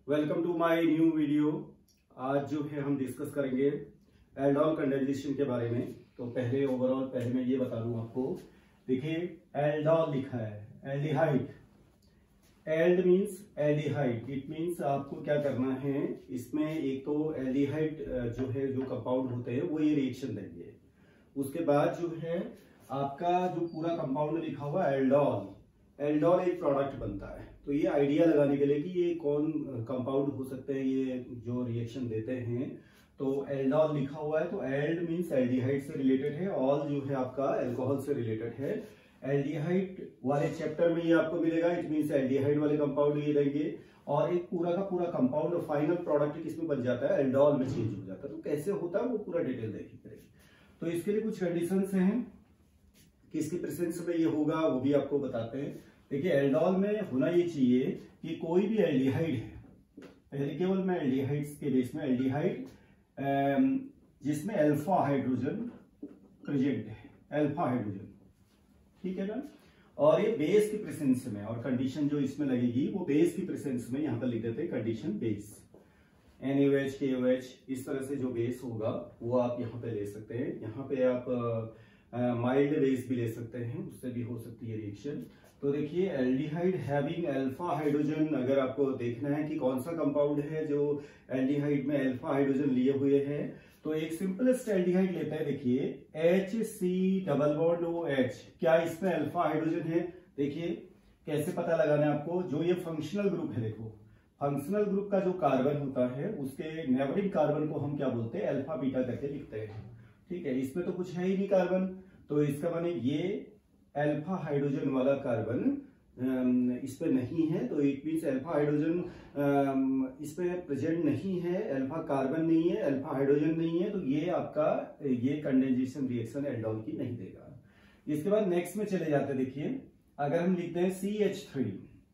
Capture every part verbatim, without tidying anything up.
Welcome to my new video. आज जो है हम डिस्कस करेंगे एल्डोल कंडेंसेशन के बारे में। तो पहले ओवरऑल पहले मैं ये बता दूं आपको। देखिए एल्डोल लिखा है, aldehyde. Ald means aldehyde, it means आपको क्या करना है, इसमें एक तो एल्डिहाइड जो है जो कंपाउंड होते हैं वो ये रिएक्शन देंगे। उसके बाद जो है आपका जो पूरा कंपाउंड लिखा हुआ एल्डोल, एल्डोल एक प्रोडक्ट बनता है। तो ये आइडिया लगाने के लिए कि ये कौन कंपाउंड हो सकते हैं ये जो रिएक्शन देते हैं, तो एल्डोल लिखा हुआ है। तो एल्ड मीन्स एल्डिहाइड से रिलेटेड है, ऑल जो है आपका अल्कोहल से रिलेटेड है। एल्डिहाइड वाले चैप्टर में ये आपको मिलेगा, इट मीन्स एल्डिहाइड वाले कंपाउंड ये देंगे और एक पूरा का पूरा कंपाउंड और फाइनल प्रोडक्ट किसमें बन जाता है, एल्डोल में चेंज हो जाता है। तो कैसे होता है वो पूरा डिटेल देखी करेंगे। तो इसके लिए कुछ कंडीशंस हैं, किसके प्रेजेंस में ये होगा वो भी आपको बताते हैं। देखिए एल्डोल में होना ये चाहिए कि कोई भी एल्डिहाइड है, पहले केवल मैं एल्डिहाइड्स के बेस में एल्डिहाइड जिसमें अल्फा हाइड्रोजन प्रेजेंट है, अल्फा हाइड्रोजन, ठीक है ना। और ये बेस की प्रेजेंस में, और कंडीशन जो इसमें लगेगी वो बेस की प्रेजेंस में, यहां पर लिख देते हैं condition base, N A H के ओ एच, इस तरह से जो बेस होगा वो आप यहाँ पे ले सकते हैं। यहाँ पे आप माइल्ड बेस भी ले सकते हैं, उससे भी हो सकती है रिएक्शन। तो देखिए एल्डिहाइड हैविंग अल्फा हाइड्रोजन, अगर आपको देखना है कि कौन सा कंपाउंड है जो एल्डिहाइड में अल्फा हाइड्रोजन लिए हुए है, तो एक सिंपलेस्ट एल्डिहाइड लेता है। देखिए H C double bond O H, क्या इसमें अल्फा हाइड्रोजन है? देखिए कैसे पता लगाना है आपको, जो ये फंक्शनल ग्रुप है, देखो फंक्शनल ग्रुप का जो कार्बन होता है उसके नेबरिंग कार्बन को हम क्या बोलते हैं, अल्फा बीटा करके लिखते हैं, ठीक है। इसमें तो कुछ है ही नहीं कार्बन, तो इसका माने ये अल्फा हाइड्रोजन वाला कार्बन इस पे नहीं है, तो इट मींस अल्फा हाइड्रोजन इस पे प्रेजेंट नहीं है, अल्फा कार्बन नहीं है, अल्फा हाइड्रोजन नहीं है, तो ये आपका ये कंडेंसेशन रिएक्शन एल्डोल की नहीं देगा। इसके बाद नेक्स्ट में चले जाते हैं। देखिए अगर हम लिखते हैं C H three,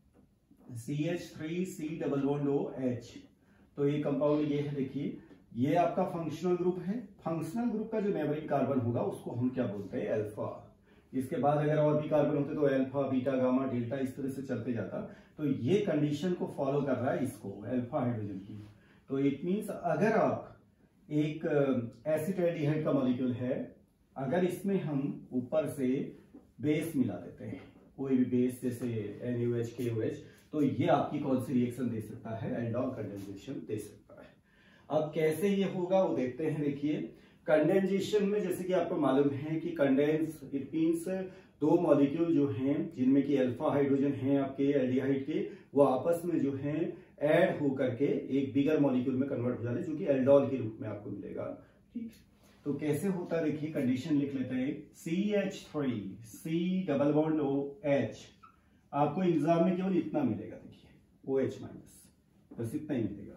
C H three C double bond O H, तो ये कंपाउंड ये है। देखिए ये आपका फंक्शनल ग्रुप है, फंक्शनल ग्रुप का जो नेबरिंग कार्बन होगा उसको हम क्या बोलते हैं, अल्फा। इसके बाद अगर और भी कार्बन होते तो अल्फा बीटा गामा डेल्टा इस तरह से चलते जाता। तो ये कंडीशन को फॉलो कर रहा है इसको, अल्फा हाइड्रोजन की। तो इट मींस अगर आप एक एसिटाल्डिहाइड का मॉलिक्यूल है, अगर इसमें हम ऊपर से बेस मिला देते हैं, कोई भी बेस जैसे एन यू एच के ओ एच, तो ये आपकी कौन सी रिएक्शन दे सकता है, एल्डोल कंडेंसेशन दे सकता है। अब कैसे ये होगा वो देखते हैं। देखिए कंडेंसेशन में जैसे कि आपको मालूम है कि कंडेंस इट मींस दो मॉलिक्यूल जो हैं जिनमें कि अल्फा हाइड्रोजन हैं आपके एल्डिहाइड के, वो आपस में जो हैं ऐड हो करके एक बिगर मॉलिक्यूल में कन्वर्ट हो जाते हैं, जो कि एल्डोल के रूप में आपको मिलेगा, ठीक। तो कैसे होता है देखिए, कंडीशन लिख लेते हैं C H three C double bond O H, आपको एग्जाम में केवल इतना मिलेगा, देखिए ओ एच माइनस, बस इतना ही मिलेगा।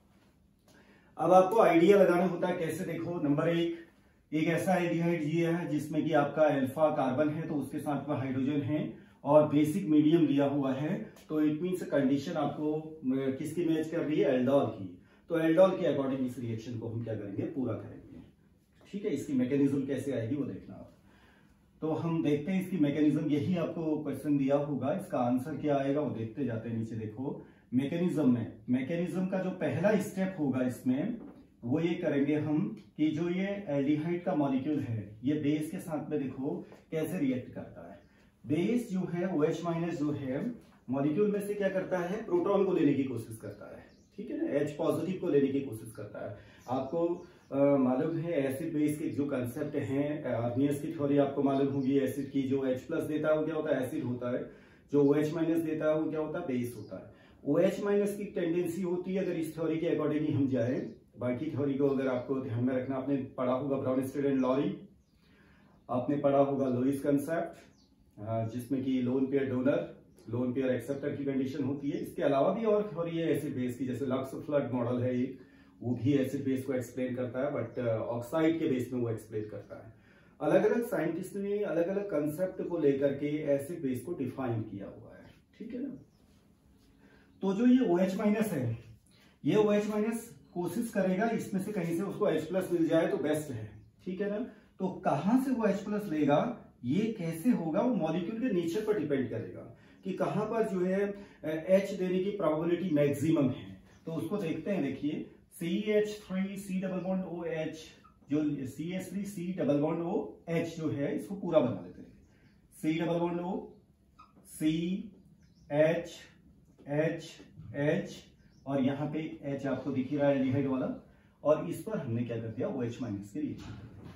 अब आपको आइडिया लगाना होता है कैसे, देखो नंबर एक, एक ऐसा एल्डिहाइड ये है जिसमें कि आपका अल्फा कार्बन है, तो उसके साथ में हाइड्रोजन है और बेसिक मीडियम लिया हुआ है, तो इट मींस कंडीशन आपको किसकी मैच कर रही है, एल्डोल की। तो एल्डोल के अकॉर्डिंग इस रिएक्शन को हम क्या करेंगे, पूरा करेंगे, ठीक है। इसकी मैकेनिज्म कैसे आएगी वो देखना आप। तो हम देखते हैं इसकी मैकेनिज्म, यही आपको क्वेश्चन दिया होगा, इसका आंसर क्या आएगा वो देखते जाते हैं। नीचे देखो मैकेनिज्म में, मैकेनिज्म का जो पहला स्टेप होगा इसमें वो ये करेंगे हम कि जो ये एल्डिहाइड का मॉलिक्यूल है ये बेस के साथ में देखो कैसे रिएक्ट करता है। बेस जो है OH माइनस जो है मॉलिक्यूल में से क्या करता है, प्रोटॉन को लेने की कोशिश करता है, ठीक है ना, H पॉजिटिव को लेने की कोशिश करता है। आपको मालूम है एसिड बेस के जो कंसेप्ट हैं, आर्नियस की थ्योरी आपको मालूम होगी, एसिड की जो H प्लस देता है वो क्या होता है, एसिड होता है, जो OH माइनस देता है वो क्या होता है, बेस होता है। OH माइनस की टेंडेंसी होती है, अगर इस थ्योरी के अकॉर्डिंग ही हम जाए, बाकी थ्योरी को अगर आपको ध्यान में रखना, आपने पढ़ा होगा ब्राउनस्टेड एंड लॉरी, आपने पढ़ा होगा लोइस कंसेप्ट जिसमें कि lone pair donor lone pair acceptor की कंडीशन होती है। इसके अलावा भी और थ्योरी है एसिड बेस की, जैसे लक्स फ्लड मॉडल है एक, वो भी एसिड बेस को एक्सप्लेन करता है, बट ऑक्साइड के बेस में वो एक्सप्लेन करता है। अलग अलग साइंटिस्ट ने अलग अलग कंसेप्ट को लेकर के एसिड बेस को डिफाइन किया हुआ है, ठीक है ना। तो जो ये OH माइनस है, ये OH माइनस कोशिश करेगा इसमें से कहीं से उसको H प्लस मिल जाए तो बेस्ट है, ठीक है ना। तो कहां से वो H प्लस लेगा, ये कैसे होगा, वो मॉलिक्यूल के नेचर पर डिपेंड करेगा कि कहां पर जो है H देने की प्रोबेबिलिटी मैक्सिमम है। तो उसको देखते हैं। देखिए C H three C double bond O H, जो C H three C double bond O H जो है इसको पूरा बना लेते हैं। C double bond O, C H H H, और यहाँ पे एच आपको दिख ही रहा है एल्डिहाइड वाला, और इस पर हमने क्या कर दिया, ओ एच माइनस के रिएक्शन कर दिया।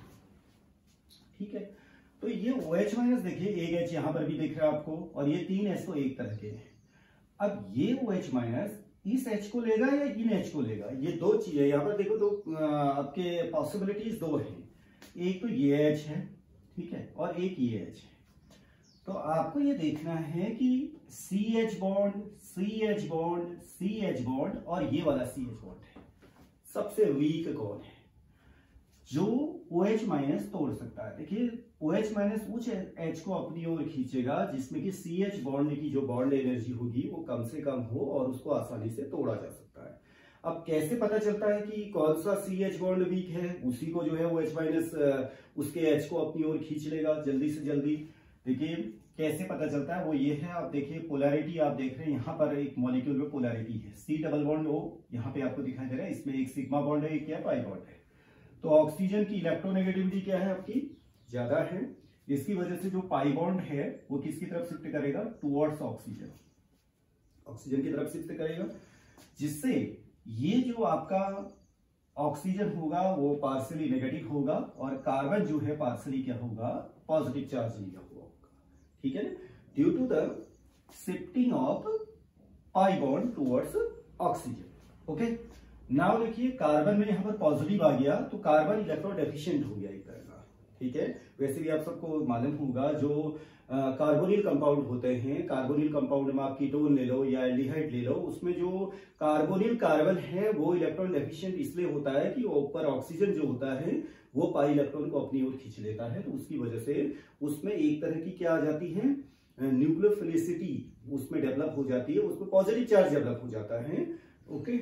ठीक है, तो ये ओ एच माइनस देखिए एक एच यहां पर भी दिख रहा है आपको, और ये तीन एच तो एक तरह के हैं। अब ये ओ एच माइनस इस एच को लेगा या इन एच को लेगा, ये दो चीजें यहां पर देखो, दो आपके पॉसिबिलिटीज दो हैं। एक तो ये एच है, ठीक है, और एक ये एच है। तो आपको ये देखना है कि C H bond, C H bond, C H bond और ये वाला सी एच बॉन्ड है, सबसे वीक कौन है जो OH माइनस तोड़ सकता है। देखिए OH माइनस उस H को अपनी ओर खींचेगा जिसमें कि सी एच बॉन्ड की जो बॉन्ड एनर्जी होगी वो कम से कम हो और उसको आसानी से तोड़ा जा सकता है। अब कैसे पता चलता है कि कौन सा सी एच बॉन्ड वीक है, उसी को जो है OH माइनस उसके H को अपनी ओर खींच लेगा जल्दी से जल्दी। देखिए कैसे पता चलता है, वो ये है, आप देखिए पोलैरिटी आप देख रहे हैं, यहाँ पर एक मॉलिक्यूल में पोलैरिटी है, सी डबल बॉन्ड O यहाँ पे आपको दिखाई दे रहा है, इसमें एक सिग्मा बॉन्ड है, एक क्या पाई बॉन्ड है। तो ऑक्सीजन की इलेक्ट्रोनेगेटिविटी क्या है आपकी, ज्यादा है, इसकी वजह से जो पाई बॉन्ड है वो किसकी तरफ शिफ्ट करेगा, टुवर्ड्स ऑक्सीजन, ऑक्सीजन की तरफ शिफ्ट करेगा, जिससे ये जो आपका ऑक्सीजन होगा वो पार्शियली नेगेटिव होगा और कार्बन जो है पार्शियली क्या होगा, पॉजिटिव चार्ज लिया हुआ होगा। ठीक है ना, due to the shifting of pi bond towards oxygen. Okay, now देखिए कार्बन में यहां पर पॉजिटिव आ गया तो कार्बन इलेक्ट्रॉन डेफिशिएंट हो गया एक तरह का। ठीक है, वैसे भी आप सबको मालूम होगा जो कार्बोनिल कंपाउंड होते हैं, कार्बोनिल कंपाउंड में आप कीटोन ले लो या एल्डिहाइड ले लो, उसमें जो कार्बोनिल कार्बन है वो इलेक्ट्रॉन डेफिशिएंट इसलिए होता है कि ऊपर ऑक्सीजन जो होता है वो पाई इलेक्ट्रॉन को अपनी ओर खींच लेता है, तो उसकी वजह से उसमें एक तरह की क्या आ जाती है, न्यूक्लियोफिलिसिटी उसमें डेवलप हो जाती है, उसमें पॉजिटिव चार्ज डेवलप हो जाता है। ओके,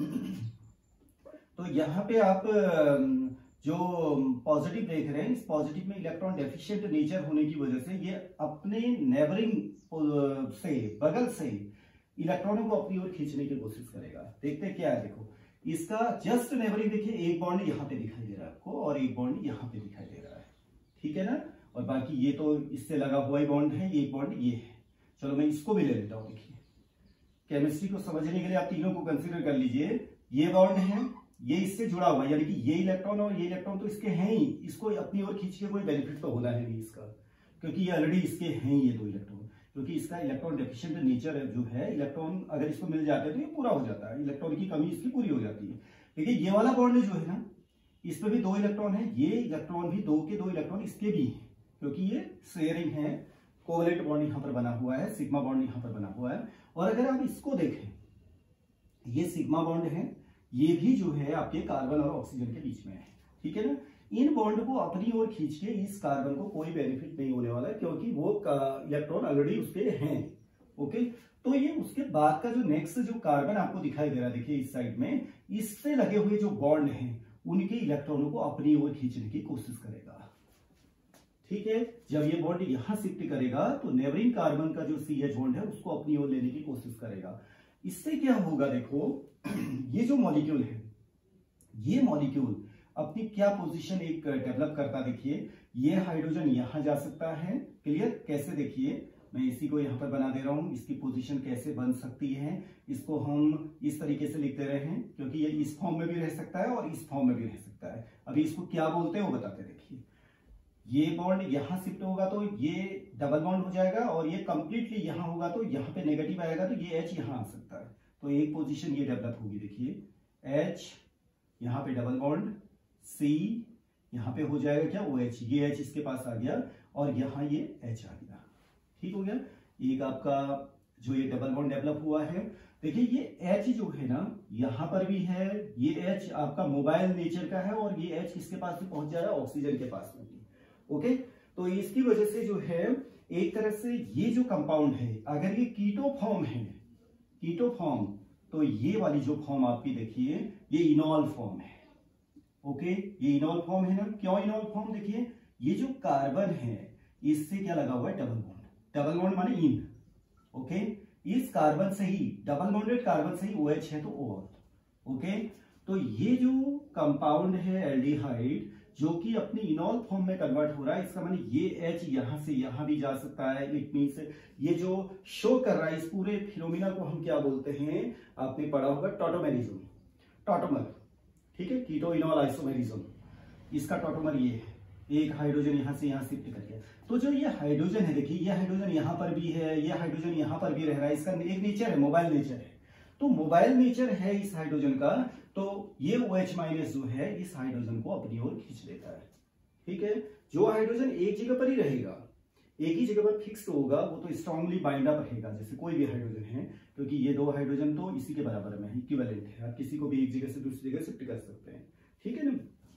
तो यहाँ पे आप जो पॉजिटिव देख रहे हैं, इस पॉजिटिव में इलेक्ट्रॉन डेफिशिएंट नेचर होने की वजह से ये अपने नेबरिंग से, बगल से इलेक्ट्रॉनों को अपनी ओर खींचने की कोशिश करेगा। देखते हैं क्या है, देखो इसका जस्ट नेबरिंग देखिए, एक बॉन्ड यहाँ पे दिखाई दे रहा है आपको और एक बॉन्ड यहाँ पे दिखाई दे रहा है। ठीक है ना, और बाकी ये तो इससे लगा हुआ ही बॉन्ड है, एक बॉन्ड ये है। चलो मैं इसको भी ले लेता हूँ। देखिए केमिस्ट्री को समझने के लिए आप तीनों को कंसिडर कर लीजिए, ये बॉन्ड है, ये इससे जुड़ा हुआ है, यानी कि ये इलेक्ट्रॉन और ये इलेक्ट्रॉन तो इसके हैं ही, इसको अपनी ओर खींच के कोई बेनिफिट तो होना है नहीं इसका, क्योंकि ये ऑलरेडी इसके हैं ये दो इलेक्ट्रॉन, क्योंकि इसका इलेक्ट्रॉन डेफिशिएंट नेचर जो है, इलेक्ट्रॉन अगर इसको मिल जाते हैं तो ये पूरा हो जाता है, इलेक्ट्रॉन की कमी इसकी पूरी हो जाती है। लेकिन ये वाला बॉन्ड जो है ना, इसमें भी दो इलेक्ट्रॉन है, ये इलेक्ट्रॉन भी दो के दो इलेक्ट्रॉन इसके भी हैं, क्योंकि ये शेयरिंग है, कोवलेंट बॉन्ड यहाँ पर बना हुआ है, सिग्मा बॉन्ड यहाँ पर बना हुआ है। और अगर आप इसको देखें, ये सिग्मा बॉन्ड है, ये भी जो है आपके कार्बन और ऑक्सीजन के बीच में है। ठीक है ना, इन बॉन्ड को अपनी ओर खींच के इस कार्बन को कोई बेनिफिट नहीं होने वाला है, क्योंकि वो इलेक्ट्रॉन ऑलरेडी उसके हैं। ओके, तो ये उसके बाद का जो नेक्स्ट जो कार्बन आपको दिखाई दे रहा है, देखिए इस साइड में, इससे लगे हुए जो बॉन्ड हैं उनके इलेक्ट्रॉनों को अपनी ओर खींचने की कोशिश करेगा। ठीक है, जब ये बॉन्ड यहां शिफ्ट करेगा तो नेबरिंग कार्बन का जो सी एच बॉन्ड है उसको अपनी ओर लेने की कोशिश करेगा। इससे क्या होगा, देखो ये जो मॉलिक्यूल है, ये मॉलिक्यूल अपनी क्या पोजीशन एक डेवलप करता, देखिए ये हाइड्रोजन यहां जा सकता है, क्लियर, कैसे देखिए मैं इसी को यहां पर बना दे रहा हूं, इसकी पोजीशन कैसे बन सकती है, इसको हम इस तरीके से लिखते रहे हैं, क्योंकि ये इस फॉर्म में भी रह सकता है और इस फॉर्म में भी रह सकता है। अभी इसको क्या बोलते हैं वो बताते, देखिए ये बॉन्ड यहां शिफ्ट होगा तो ये डबल बॉन्ड हो जाएगा, और ये कंप्लीटली यहां होगा तो यहाँ पे नेगेटिव आएगा तो ये H यहां आ सकता है, तो एक पोजीशन ये डेवलप होगी। देखिए H यहाँ पे डबल बॉन्ड, C यहाँ पे हो जाएगा क्या, OH, ये H इसके पास आ गया और यहाँ ये H आ गया। ठीक हो गया, एक आपका जो ये डबल बॉन्ड डेवलप हुआ है। देखिए ये H जो है ना, यहाँ पर भी है, ये H आपका मोबाइल नेचर का है और ये H किसके पास भी पहुंच जा रहा है, ऑक्सीजन के पास में भी। ओके, तो इसकी वजह से जो है एक तरह से ये जो कंपाउंड है, अगर ये कीटो फॉर्म है, कीटो फॉर्म, तो ये वाली जो फॉर्म आपकी देखिए ये इनॉल फॉर्म है। ओके, ये इनॉल फॉर्म है ना, क्यों इनॉल फॉर्म, देखिए ये जो कार्बन है इससे क्या लगा हुआ है, डबल बॉन्ड, डबल बॉन्ड माने इन। ओके, इस कार्बन से ही, डबल बॉन्डेड कार्बन से ही OH है तो O, ओके, तो ये जो कंपाउंड है एल्डिहाइड जो कि अपनी इनॉल फॉर्म में कन्वर्ट हो रहा है, इसका मतलब ये H यहां से यहां भी जा सकता है। इट मींस ये जो शो कर रहा है इस पूरे फिनोमिना को हम क्या बोलते हैं, आपने पढ़ा होगा टॉटोमेरिज्म, टॉटोमर, ठीक है, कीटो इनॉल आइसोमेरिज्म। इसका टॉटोमर ये है, एक हाइड्रोजन यहां से यहां शिफ्ट करके। तो जो ये हाइड्रोजन है, देखिए ये हाइड्रोजन यहां पर भी है, ये हाइड्रोजन यहां पर भी रह रहा है, इसका एक नेचर है, मोबाइल नेचर है। तो मोबाइल नेचर है इस हाइड्रोजन का, तो ये OH माइनस जो है इस हाइड्रोजन को अपनी ओर खींच लेता है, ठीक है। जो हाइड्रोजन एक जगह पर ही रहेगा, एक ही जगह पर फिक्स होगा, वो तो स्ट्रांगली बाइंड अप रहेगा, जैसे कोई भी हाइड्रोजन है, क्योंकि ये दो हाइड्रोजन तो इसी के बराबर में इक्विवेलेंट है, आप किसी को भी एक जगह से दूसरी जगह शिफ्ट कर सकते हैं, ठीक है ना।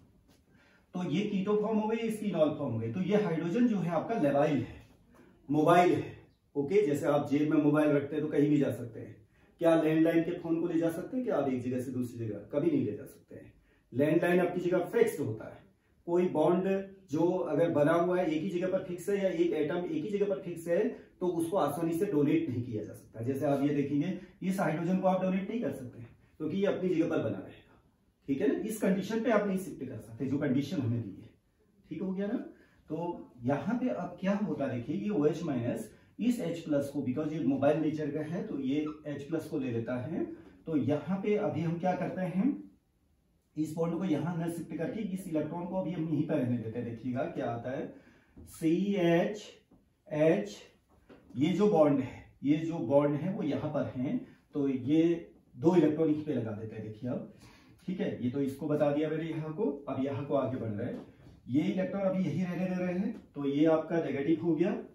तो ये कीटो फॉर्म हो गई, इसकी इनॉल फॉर्म हो गई। तो ये हाइड्रोजन जो है आपका लेवाइल है, मोबाइल है, ओके। जैसे आप जेब में मोबाइल रखते हैं तो कहीं भी जा सकते हैं। क्या लैंडलाइन के फोन को ले जा सकते हैं क्या आप एक जगह से दूसरी जगह? कभी नहीं ले जा सकते हैं। लैंडलाइन अपनी जगह फिक्स्ड होता है। कोई बॉन्ड जो अगर बना हुआ है एक ही जगह पर फिक्स है, या एक एटम एक ही जगह पर फिक्स है, तो उसको आसानी से डोनेट नहीं किया जा सकता। जैसे आप ये देखेंगे, इस हाइड्रोजन को आप डोनेट नहीं कर सकते क्योंकि ये अपनी जगह पर बना रहेगा, ठीक है ना। इस कंडीशन पे आप नहीं शिफ्ट कर सकते, जो कंडीशन हमें दी है, ठीक हो गया ना। तो यहाँ पे अब क्या होता है, देखिए ये OH माइनस इस H प्लस को, बिकॉज ये मोबाइल नेचर का है तो ये H प्लस को ले लेता है। तो यहाँ पे अभी हम क्या करते हैं, इस बॉन्ड को यहां न शिफ्ट करके इस इलेक्ट्रॉन को अभी हम यहीं पर रहने देते हैं। देखिएगा क्या आता है, सी एच एच, ये जो बॉन्ड है, ये जो बॉन्ड है वो यहाँ पर है, तो ये दो इलेक्ट्रॉन यहीं पे लगा देते हैं। देखिए अब, ठीक है, ये तो इसको बता दिया मैंने यहाँ को, अब यहाँ को आगे बढ़ रहा है। ये इलेक्ट्रॉन अभी यही रहने दे रहे हैं, तो ये आपका नेगेटिव हो गया,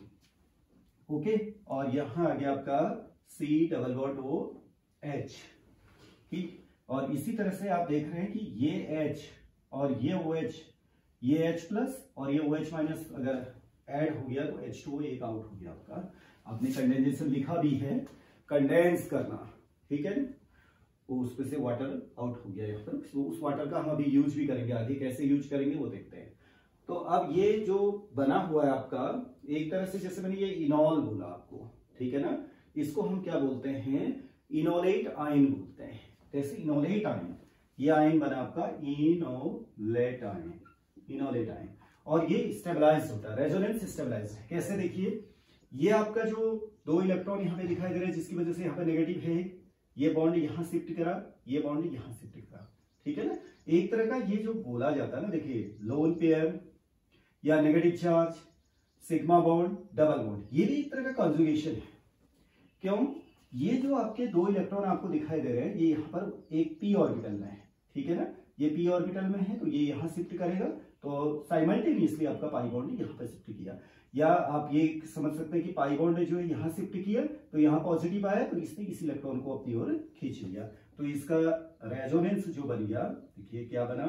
ओके। और यहां आ गया आपका C double bond O H, ठीक। और इसी तरह से आप देख रहे हैं कि ये H और ये OH, ये H प्लस और ये OH माइनस अगर ऐड हो गया तो H टू O एक आउट हो गया आपका। आपने कंडेंसेशन लिखा भी है, कंडेंस करना, ठीक है। वो उसमें से वाटर आउट हो गया यहाँ पर। तो उस वाटर का हम अभी यूज भी करेंगे, आगे कैसे यूज करेंगे वो देखते हैं। तो अब ये जो बना हुआ है आपका, एक तरह से जैसे मैंने ये इनॉल बोला आपको, ठीक है ना, इसको हम क्या बोलते हैं, इनोलेट आयन बोलते हैं। जैसे इनोलेट आयन, ये आयन बना आपका इनोलेट आयन, इनोलेट आयन, और ये स्टेबलाइज होता है, रेजोनेंस स्टेबलाइज है। कैसे, देखिए ये आपका जो दो इलेक्ट्रॉन यहाँ पे दिखाई दे रहे हैं, जिसकी वजह से यहाँ पे नेगेटिव है, ये बॉन्ड यहाँ शिफ्ट करा, ये बॉन्ड यहाँ शिफ्ट करा, ठीक है ना। एक तरह का ये जो बोला जाता है ना, देखिए लोन पेयर या negative charge, sigma bond, double bond, ये भी एक तरह का कॉन्जुगेशन है। क्यों, ये जो आपके दो इलेक्ट्रॉन आपको दिखाई दे रहे हैं, ये यहाँ पर एक पी ऑर्बिटल में है, ठीक है ना, ये पी ऑर्बिटल में है, तो ये यहाँ शिफ्ट करेगा, तो साइमल्टेनियसली आपका पाई बॉन्ड यहाँ पर शिफ्ट किया। या आप ये समझ सकते हैं कि पाई बॉन्ड जो है यहाँ शिफ्ट किया, तो यहाँ पॉजिटिव आया, तो इसने इस इलेक्ट्रॉन को अपनी ओर खींच लिया। तो इसका रेजोनेंस जो बन गया, देखिए क्या बना,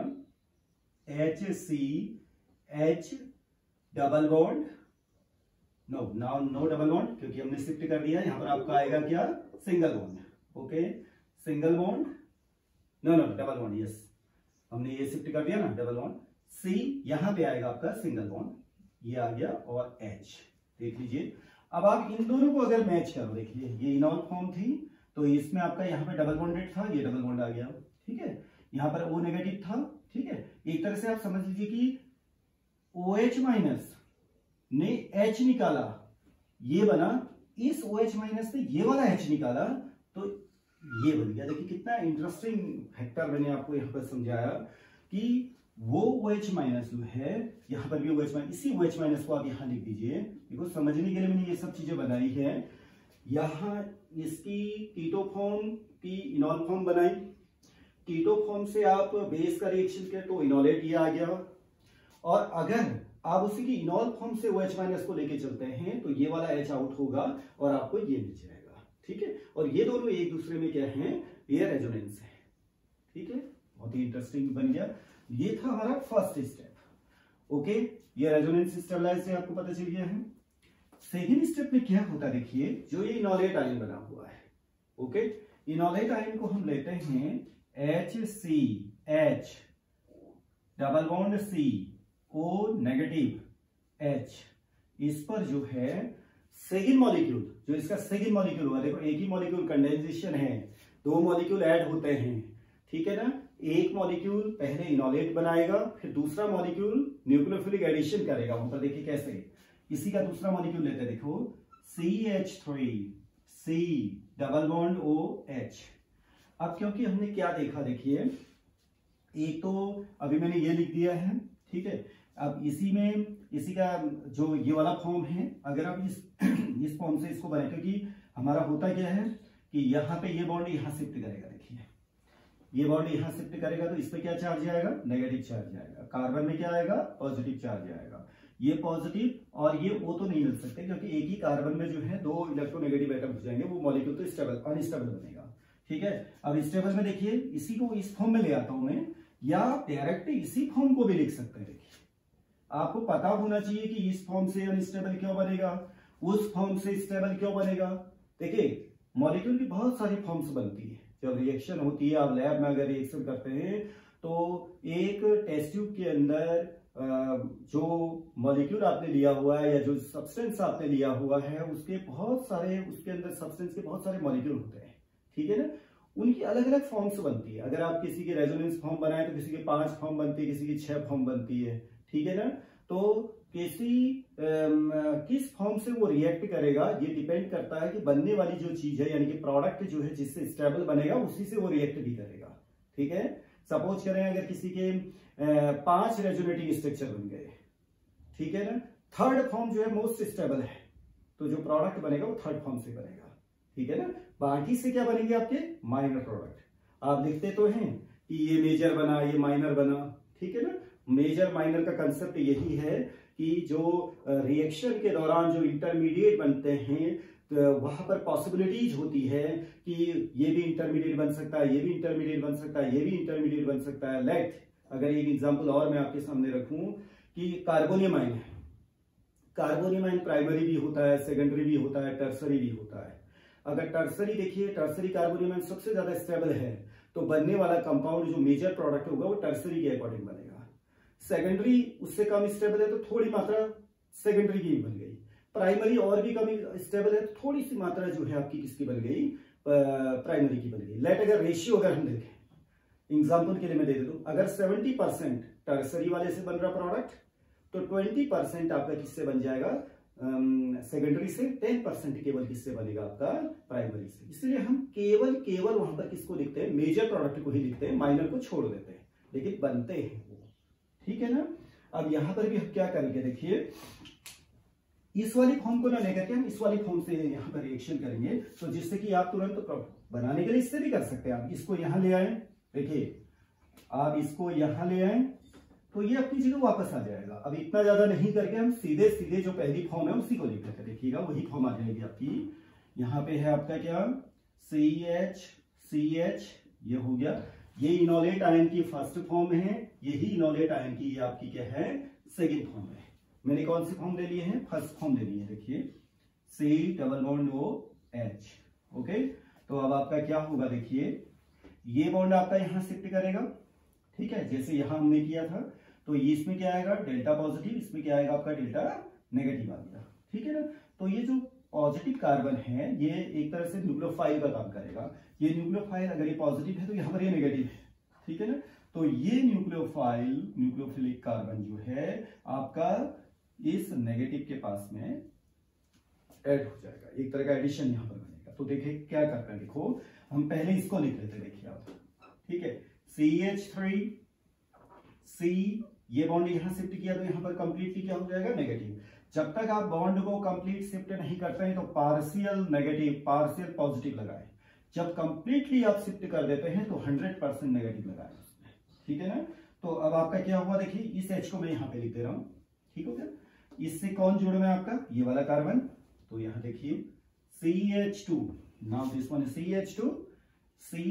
H C H double bond, no now no double bond, क्योंकि हमने शिफ्ट कर दिया। यहाँ पर आपका आएगा क्या, single bond, okay, single bond, no no double bond, yes, हमने ये शिफ्ट कर दिया ना, डबल बॉन्ड। सी यहाँ पे आएगा आपका सिंगल बॉन्ड, ये आ गया, और H देख लीजिए। अब आप इन दोनों को अगर मैच करो, देखिए ये इनॉल फॉर्म थी, तो इसमें आपका यहाँ पे डबल बॉन्डेड था, ये डबल बॉन्ड आ गया, ठीक है। यहाँ पर O नेगेटिव था, ठीक है। एक तरह से आप समझ लीजिए कि OH माइनस ने H निकाला, ये बना, इस OH माइनस ने ये वाला H निकाला, तो ये बन गया। देखिए कितना इंटरेस्टिंग फैक्टर मैंने आपको यहाँ पर समझाया कि वो OH माइनस जो है, यहाँ पर भी OH माइनस, इसी OH माइनस को आप यहाँ लिख दीजिए, बिकॉज समझने के लिए मैंने ये सब चीजें बनाई है। यहाँ इसकी कीटो फॉर्म की इनॉल फॉर्म बनाई, कीटो फॉर्म से आप बेस का रिएक्शन किया तो इनोलेट ये आ गया, और अगर आप उसी की इनॉल फॉर्म से OH माइनस को लेके चलते हैं तो ये वाला H आउट होगा और आपको ये मिल जाएगा, ठीक है। और ये दोनों एक दूसरे में क्या है, ये रेजोनेंस है, ठीक है। बहुत ही इंटरेस्टिंग बन गया। ये था हमारा फर्स्ट स्टेप, ओके। ये रेजोनेंस स्टेबलाइज से आपको पता चल गया है। सेकेंड स्टेप में क्या होता है, देखिए जो ये इनोलेट आयन बना हुआ है, ओके, इनोलेट आयन को हम लेते हैं H C H double bond C O negative H, इस पर जो है सेकेंड मॉलिक्यूल, जो इसका सेकेंड मॉलिक्यूल हुआ, देखो एक ही मॉलिक्यूल कंडेंसेशन है, दो मॉलिक्यूल ऐड होते हैं, ठीक है ना, एक मॉलिक्यूल पहले इनोलेट बनाएगा, फिर दूसरा मॉलिक्यूल न्यूक्लियोफिलिक एडिशन करेगा। ऊपर देखिए कैसे, इसी का दूसरा मॉलिक्यूल लेते हैं, देखो C H three C double bond O H. अब क्योंकि हमने क्या देखा, देखिए एक तो अभी मैंने ये लिख दिया है, ठीक है। अब इसी में इसी का जो ये वाला फॉर्म है, अगर आप इस इस फॉर्म से इसको बनाए, क्योंकि हमारा होता क्या है कि यहाँ पे ये बॉन्ड यहाँ शिफ्ट करेगा, देखिए ये बॉन्ड यहाँ शिफ्ट करेगा तो इस पे क्या चार्ज आएगा, नेगेटिव चार्ज आएगा। कार्बन में क्या आएगा, पॉजिटिव चार्ज आएगा। ये पॉजिटिव और ये वो तो नहीं मिल सकते, क्योंकि एक ही कार्बन में जो है दो इलेक्ट्रोनेगेटिव एटम हो जाएंगे, वो मॉलिक्यूल तो स्टेबल अनस्टेबल बनेगा, ठीक है। अब स्टेबल में देखिए इसी को इस फॉर्म में ले आता हूं मैं, या डायरेक्ट इसी फॉर्म को भी लिख सकते हैं। देखिए आपको पता होना चाहिए कि इस फॉर्म से अनस्टेबल क्यों बनेगा, उस फॉर्म से स्टेबल क्यों बनेगा। देखिए मॉलिक्यूल की बहुत सारी फॉर्म्स बनती है, जब रिएक्शन होती है, आप लैब में अगर रिएक्शन करते हैं तो एक टेस्ट ट्यूब के अंदर जो मॉलिक्यूल आपने लिया हुआ है या जो सब्सटेंस आपने लिया हुआ है, उसके बहुत सारे उसके अंदर सब्सटेंस के बहुत सारे मॉलिक्यूल होते हैं, ठीक है ना। उनकी अलग अलग फॉर्म्स बनती है। अगर आप किसी की रेजोनेंस फॉर्म बनाए तो किसी की पांच फॉर्म बनती है, किसी की छह फॉर्म बनती है, ठीक है ना। तो किसी किस फॉर्म से वो रिएक्ट करेगा ये डिपेंड करता है कि बनने वाली जो चीज है, यानी कि प्रोडक्ट जो है जिससे स्टेबल बनेगा उसी से वो रिएक्ट भी करेगा, ठीक है। सपोज करें अगर किसी के पांच रेजोनेटिंग स्ट्रक्चर बन गए, ठीक है ना, थर्ड फॉर्म जो है मोस्ट स्टेबल है, तो जो प्रोडक्ट बनेगा वो थर्ड फॉर्म से बनेगा, ठीक है ना। बाकी से क्या बनेंगे आपके माइनर प्रोडक्ट। आप लिखते तो हैं कि ये मेजर बना, ये माइनर बना, ठीक है ना। मेजर माइनर का कंसेप्ट यही है कि जो रिएक्शन के दौरान जो इंटरमीडिएट बनते हैं तो वहां पर पॉसिबिलिटीज होती है कि ये भी इंटरमीडिएट बन सकता है, ये भी इंटरमीडिएट बन सकता है, ये भी इंटरमीडिएट बन सकता है। लेट अगर एक एग्जांपल और मैं आपके सामने रखूं कि कार्बोनियम आयन है, कार्बोनियम आयन प्राइमरी भी होता है, सेकेंडरी भी होता है, टर्सरी भी होता है। अगर टर्सरी देखिए, टर्सरी कार्बोनियम आयन सबसे ज्यादा स्टेबल है, तो बनने वाला कंपाउंड जो मेजर प्रोडक्ट होगा वो टर्सरी के अकॉर्डिंग बनेगा। सेकेंडरी उससे कम स्टेबल है तो थोड़ी मात्रा सेकेंडरी की बन गई। प्राइमरी और भी कम स्टेबल है तो थोड़ी सी मात्रा जो है आपकी किसकी बन गई, प्राइमरी की बन गई। लेट अगर रेशियो अगर हम देखें, एग्जांपल के लिए मैं दे देता हूं, अगर सत्तर परसेंट टर्सरी वाले से बन रहा प्रोडक्ट तो बीस परसेंट आपका किससे बन जाएगा, सेकेंडरी से, दस परसेंट केवल किससे बनेगा आपका प्राइमरी से। इसलिए हम केवल केवल वहां पर किसको लिखते हैं, मेजर प्रोडक्ट को ही लिखते हैं, माइनर को छोड़ देते हैं, लेकिन बनते हैं वो, ठीक है ना। अब यहां पर भी हम क्या करेंगे, देखिए इस वाली फॉर्म को ना लेकर के हम इस वाली फॉर्म से यहां पर रिएक्शन करेंगे, तो जिससे कि आप तुरंत तो बनाने के लिए इससे भी कर सकते हैं। आप इसको यहां ले आए, देखिए आप इसको यहां ले आए तो ये अपनी जगह वापस आ जाएगा। अब इतना ज्यादा नहीं करके हम सीधे सीधे जो पहली फॉर्म है उसी को लिख लेते हैं, देखिएगा वही फॉर्म आ जाएगी आपकी। यहाँ पे है आपका क्या, सी एच सी एच, ये हो गया, ये इनोलेट आयन की फर्स्ट फॉर्म है, यही इनोलेट आयन की ये आपकी क्या है, सेकेंड फॉर्म है। मैंने कौन सी फॉर्म ले लिए हैं, फर्स्ट फॉर्म ले ली है, देखिए C double bond O H, okay. तो अब आपका क्या होगा, देखिए ये बॉन्ड आपका यहां शिफ्ट करेगा, ठीक है, जैसे यहां हमने किया था। तो ये इसमें क्या आएगा, डेल्टा पॉजिटिव, इसमें क्या आएगा आपका डेल्टा नेगेटिव आ गया, ठीक है ना। तो ये जो पॉजिटिव कार्बन है ये एक तरह से न्यूक्लियोफाइल का काम करेगा। ये न्यूक्लियोफाइल अगर ये पॉजिटिव है तो यहाँ पर ये नेगेटिव है, ठीक है ना। तो ये न्यूक्लियोफाइल न्यूक्लियोफिलिक कार्बन जो है आपका इस नेगेटिव के पास में ऐड हो जाएगा, एक तरह का एडिशन यहाँ पर बनेगा। तो देखिए क्या करते हैं, देखो हम पहले इसको लिख लेते हैं, देखिए आप, ठीक है, सी एच थ्री सी, ये बॉन्ड यहां शिफ्ट किया तो यहां पर कंप्लीटली क्या हो जाएगा, नेगेटिव। जब तक आप बॉन्ड को कंप्लीट शिफ्ट नहीं करते हैं तो पार्शियल नेगेटिव पार्शियल पॉजिटिव लगाएं। जब कंप्लीटली आप शिफ्ट कर देते हैं तो हंड्रेड परसेंट नेगेटिव लगाएं, ठीक है ना। तो अब आपका क्या हुआ, देखिए इस एच को मैं यहां पे लिख दे रहा हूं, ठीक हो गया। इससे कौन जुड़े में आपका, ये वाला कार्बन, तो यहां देखिए C H two, now this one is C H two C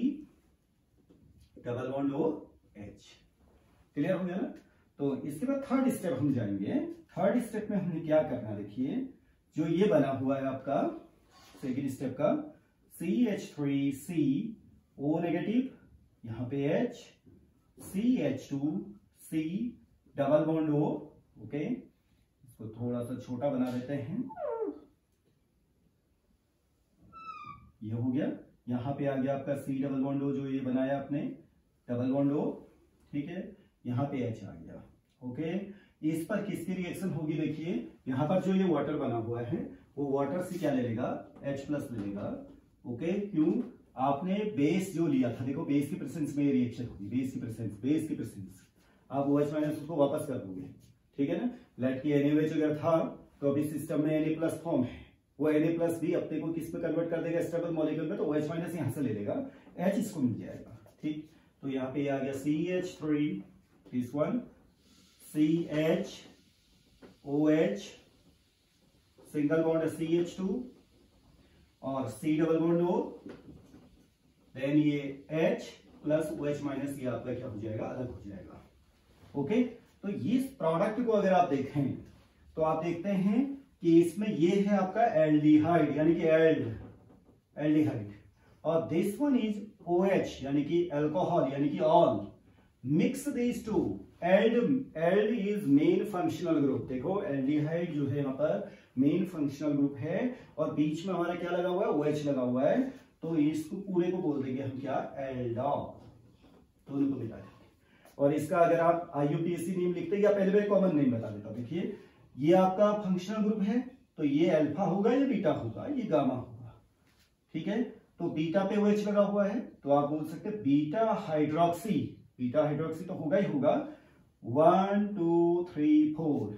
double bond O H, clear हो गया ना। तो इसके बाद थर्ड स्टेप हम जाएंगे। थर्ड स्टेप में हमने क्या करना, देखिए जो ये बना हुआ है आपका सेकेंड स्टेप का, C H three C O negative, यहां पे H, C H two C double bond O, okay. इसको थोड़ा सा छोटा बना देते हैं, ये हो गया। यहाँ पे आ गया आपका सी डबल बॉन्ड ओ जो ये बनाया आपने डबल बॉन्ड ओ, ठीक है, यहाँ पे एच आ गया। ओके, इस पर किसकी रिएक्शन होगी देखिए, यहाँ पर जो ये वाटर बना हुआ है वो वाटर से क्या ले लेगा, H प्लस ले लेगा। ओके, क्यों, आपने बेस जो लिया था, देखो बेस की प्रेजेंस में ये रिएक्शन होगी, बेस की प्रेजेंस, बेस की प्रेजेंस, आप OH माइनस उसको वापस कर दोगे, ठीक है ना। लेट की NaOH अगर था तो अभी सिस्टम में Na प्लस फॉर्म है, वो Na प्लस भी अपने को किस पे कन्वर्ट कर देगा, स्टेबल मॉलिक्यूल में, तो OH माइनस यहाँ से ले लेगा, H इसको मिल जाएगा, ठीक। तो यहाँ पे आ गया C H three, this one C H O H, single bond C H two और C double bond O, then ये H प्लस OH माइनस, ये आपका क्या हो जाएगा, अलग हो जाएगा। ओके, तो इस प्रोडक्ट को अगर आप देखें तो आप देखते हैं कि इसमें ये है आपका एल्डिहाइड यानी कि एल्ड एल्डिहाइड, और दिस वन इज OH यानी कि अल्कोहल यानी कि ol, mix these two, ald ald is main functional group. देखो एल्डिहाइड जो है यहाँ पर मेन फंक्शनल ग्रुप है और बीच में हमारा क्या लगा हुआ है, OH लगा हुआ है, तो इसको पूरे को बोल देंगे हम क्या, एल्डॉल, दोनों को मिला देंगे। और इसका अगर आप I U P A C name लिखते हैं या पहले मैं कॉमन नेम बता देता हूं, देखिए ये आपका फंक्शनल ग्रुप है तो ये अल्फा होगा या बीटा होगा, ये गामा होगा, ठीक है। तो बीटा पे OH लगा हुआ है तो आप बोल सकते हैं बीटा हाइड्रोक्सी, बीटा हाइड्रोक्सी तो होगा ही होगा, one two three four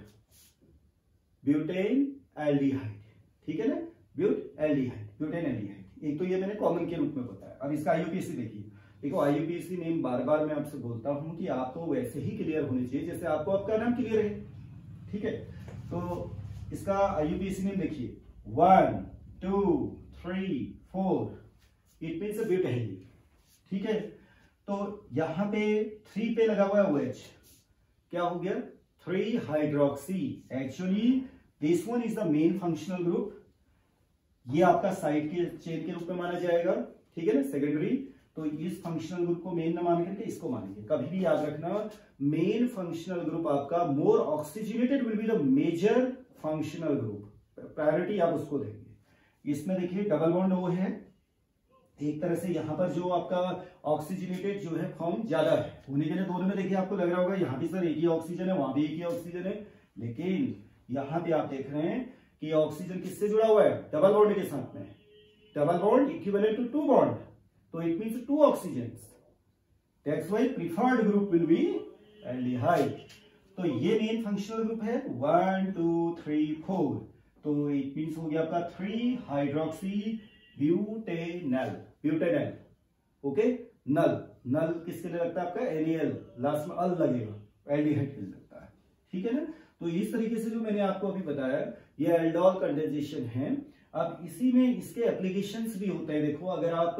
butane aldehyde, ठीक है ना, ब्यूट एल्डिहाइड, ब्यूटेन एल्डिहाइड। एक तो ये मैंने कॉमन के रूप में बताया। अब इसका I U P A C देखिए, देखो I U P A C name बार बार मैं आपसे बोलता हूं कि आपको वैसे ही क्लियर होनी चाहिए जैसे आपको आपका नाम क्लियर है, ठीक है। तो इसका I U P A C name देखिए, one two three four, it means butane, ठीक है। तो यहां पे थ्री पे लगा हुआ है OH, क्या हो गया, three hydroxy, actually this one is the main functional group, ये आपका साइड के चेन के रूप में माना जाएगा, ठीक है ना, सेकेंडरी। तो इस फंक्शनल ग्रुप को मेन न मान करके इसको मानेंगे। कभी भी याद रखना, मेन फंक्शनल ग्रुप आपका more oxygenated will be the major functional group, priority आप उसको देंगे। इसमें देखिए डबल बॉन्ड O है, एक तरह से यहां पर जो आपका ऑक्सीजनेटेड जो है फॉर्म ज्यादा है होने के लिए, दोनों में देखिए आपको लग रहा होगा यहाँ भी सर एक ही ऑक्सीजन है, वहां भी एक ही ऑक्सीजन है, लेकिन यहां पे आप देख रहे हैं कि ऑक्सीजन किससे जुड़ा हुआ है, डबल बॉन्ड के साथ में, double bond equivalent to two bond, तो it means two oxygens, that's why preferred group will be aldehyde. तो ये मेन फंक्शनल ग्रुप है, वन टू थ्री फोर, तो इट मींस हो गया आपका three hydroxy butanal, butanal, okay. Nal, nal किसके लिए लगता है आपका, एनएल, लास्ट में अल लगेगा, एल्डिहाइड के लिए लगता है, ठीक है ना। तो इस तरीके से जो मैंने आपको अभी बताया ये एल्डोल कंडेंसेशन है। अब इसी में इसके एप्लीकेशंस भी होते हैं। देखो अगर आप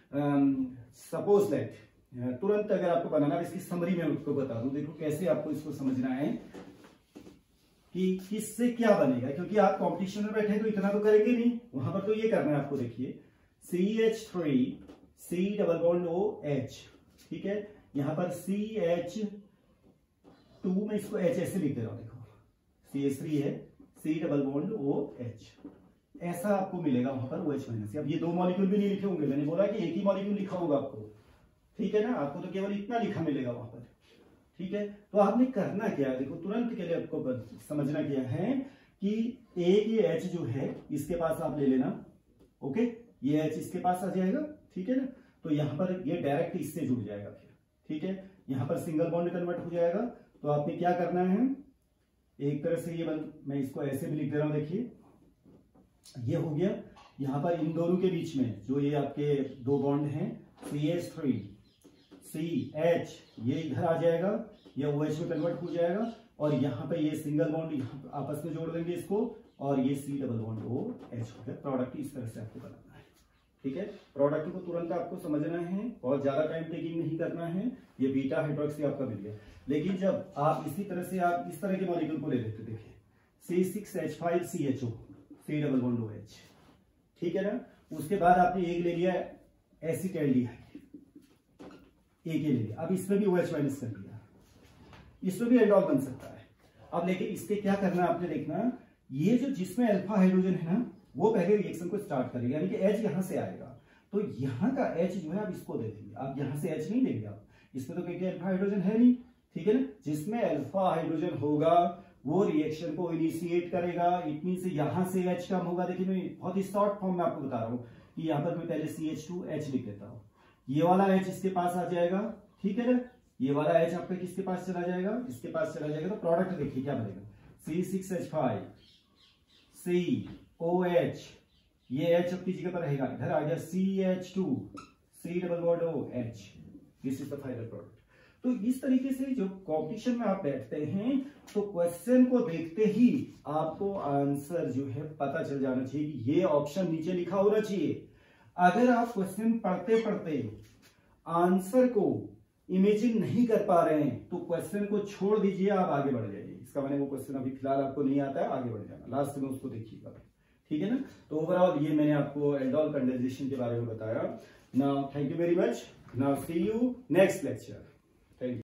सपोज दैट तुरंत अगर आपको बनाना, इसकी समरी में आपको बता दूं, देखो कैसे आपको इसको समझना है कि किससे क्या बनेगा, क्योंकि आप कंपटीशन में बैठे तो इतना तो करेंगे नहीं, वहां पर तो ये करना है आपको। देखिए C H three C double bond O H, ठीक है, यहां पर सी एच टू में इसको H ऐसे लिख दे रहा हूं, देखो सी एच थ्री है, C double bond O H, ऐसा आपको मिलेगा वहां पर OH माइनस। अब ये दो मॉलिक्यूल भी नहीं लिखे होंगे, मैंने बोला कि एक ही मॉलिक्यूल लिखा होगा आपको, ठीक है ना, आपको तो केवल इतना लिखा मिलेगा वहां पर, ठीक है। तो आपने करना क्या है, देखो तुरंत के लिए आपको समझना क्या है कि एक ये H जो है इसके पास आप ले लेना, ओके, ये H इसके पास आ जाएगा, ठीक है ना। तो यहां पर ये डायरेक्ट इससे जुड़ जाएगा फिर, ठीक है, यहां पर सिंगल बॉन्ड कन्वर्ट हो जाएगा। तो आपने क्या करना है, एक तरह से ये बन, मैं इसको ऐसे भी लिख दे रहा हूं, देखिए ये हो गया। यहां पर इन दोनों के बीच में जो ये आपके दो बॉन्ड हैं, C H three C H, ये इधर आ जाएगा, ये OH में कन्वर्ट हो जाएगा, और यहाँ पे ये सिंगल बॉन्ड आपस में जोड़ देंगे इसको, और ये C double bond O H हो गया। प्रोडक्ट इस तरह से आपको बनाना है, ठीक है। प्रोडक्ट को तुरंत आपको समझना है, बहुत ज्यादा टाइम टेकिंग नहीं करना है। ये बीटा हाइड्रोक्सी आपका मिल गया, लेकिन जब आप इसी तरह से आप इस तरह के मॉलिक्यूल को ले लेते, देखिए C six H five C H O, C double bond O H, ठीक है ना। उसके बाद आपने एक ले लिया एसिटाल्डिहाइड, एक ले लिया, अब इसमें भी OH माइनस कर दिया, इसमें भी एल्डोल बन सकता है। अब लेकिन इसके क्या करना है आपने देखना, ये जो जिसमें अल्फा हाइड्रोजन है ना, वो पहले रिएक्शन को स्टार्ट करेगा, यानी कि H यहां से आएगा, तो यहाँ का H जो है आप इसको दे देंगे, आप यहाँ से H नहीं देंगे, आप इसमें तो क्योंकि अल्फा हाइड्रोजन है नहीं, ठीक है ना। जिसमें अल्फा हाइड्रोजन होगा वो रिएक्शन को इनिशिएट करेगा, इट मीन यहाँ से H कम होगा। देखिए मैं बहुत ही शॉर्ट फॉर्म में आपको बता रहा हूँ कि यहाँ पर मैं पहले सी एच टू एच लिख देता हूँ, ये वाला H इसके पास आ जाएगा, ठीक है ना, ये वाला H आपका किसके पास चला जाएगा, इसके पास चला जाएगा। तो प्रोडक्ट देखिए क्या बनेगा, C six H five C O H, ये H अपनी जगह पर रहेगा, इधर आ गया C H two C double bond O H, this is the final product. तो इस तरीके से जो कॉम्पिटिशन में आप बैठते हैं तो क्वेश्चन को देखते ही आपको आंसर जो है पता चल जाना चाहिए कि ये ऑप्शन नीचे लिखा होना चाहिए। अगर आप क्वेश्चन पढ़ते पढ़ते आंसर को इमेजिन नहीं कर पा रहे हैं तो क्वेश्चन को छोड़ दीजिए, आप आगे बढ़ जाइए। इसका मैंने वो क्वेश्चन अभी फिलहाल आपको नहीं आता है, आगे बढ़ जाना, लास्ट में उसको देखिएगा, ठीक है ना। तो ओवरऑल ये मैंने आपको एल्डोल कंडेंसेशन के बारे में बताया। Now thank you very much, now see you next lecture.